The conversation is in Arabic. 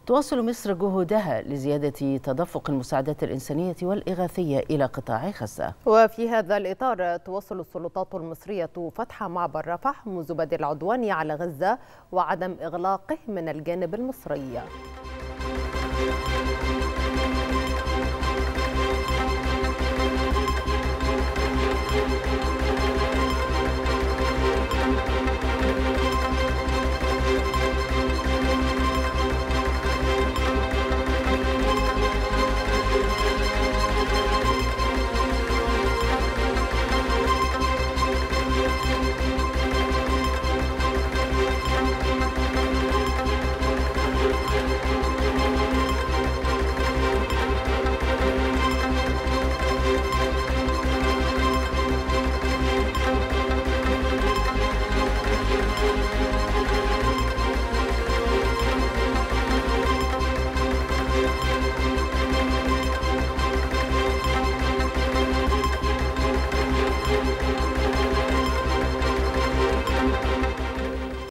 تواصل مصر جهودها لزيادة تدفق المساعدات الإنسانية والإغاثية إلى قطاع غزة. وفي هذا الإطار تواصل السلطات المصرية فتح معبر رفح منذ بدء العدوان على غزة وعدم إغلاقه من الجانب المصري.